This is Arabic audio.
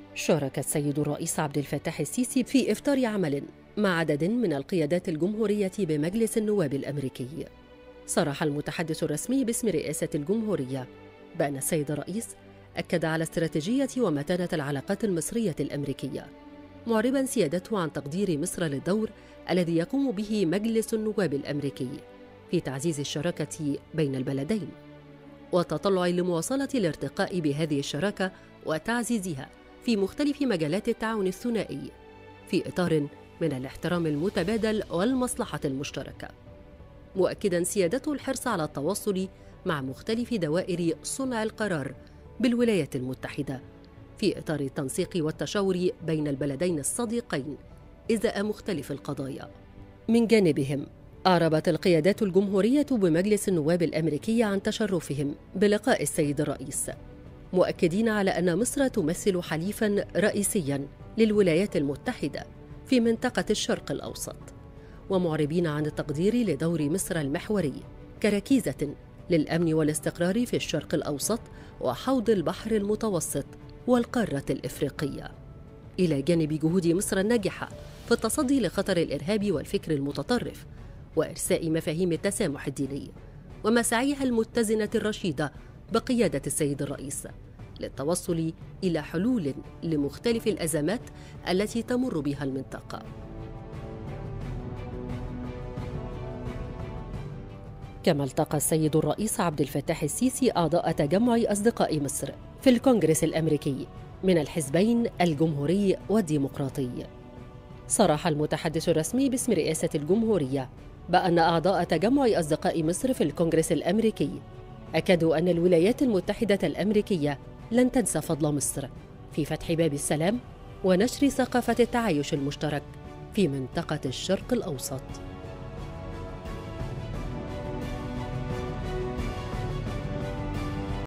شارك السيد الرئيس عبد الفتاح السيسي في إفطار عمل مع عدد من القيادات الجمهورية بمجلس النواب الأمريكي. صرح المتحدث الرسمي باسم رئاسة الجمهورية بأن السيد الرئيس أكد على استراتيجية ومتانة العلاقات المصرية الأمريكية، معرباً سيادته عن تقدير مصر للدور الذي يقوم به مجلس النواب الأمريكي في تعزيز الشراكة بين البلدين، والتطلع لمواصلة الارتقاء بهذه الشراكة وتعزيزها في مختلف مجالات التعاون الثنائي في إطار من الاحترام المتبادل والمصلحة المشتركة، مؤكداً سيادته الحرص على التواصل مع مختلف دوائر صنع القرار بالولايات المتحدة في إطار التنسيق والتشاور بين البلدين الصديقين إزاء مختلف القضايا. من جانبهم، أعربت القيادات الجمهورية بمجلس النواب الأمريكي عن تشرفهم بلقاء السيد الرئيس، مؤكدين على أن مصر تمثل حليفاً رئيسياً للولايات المتحدة في منطقة الشرق الأوسط، ومعربين عن التقدير لدور مصر المحوري كركيزة للأمن والاستقرار في الشرق الأوسط وحوض البحر المتوسط والقارة الإفريقية، إلى جانب جهود مصر الناجحة في التصدي لخطر الإرهاب والفكر المتطرف وإرساء مفاهيم التسامح الديني، ومساعيها المتزنة الرشيدة بقيادة السيد الرئيس للتوصل إلى حلول لمختلف الأزمات التي تمر بها المنطقة. كما التقى السيد الرئيس عبد الفتاح السيسي أعضاء تجمع أصدقاء مصر في الكونغرس الأمريكي من الحزبين الجمهوري والديمقراطي. صرح المتحدث الرسمي باسم رئاسة الجمهورية بأن أعضاء تجمع أصدقاء مصر في الكونغرس الأمريكي أكدوا أن الولايات المتحدة الأمريكية لن تنسى فضل مصر في فتح باب السلام ونشر ثقافة التعايش المشترك في منطقة الشرق الأوسط.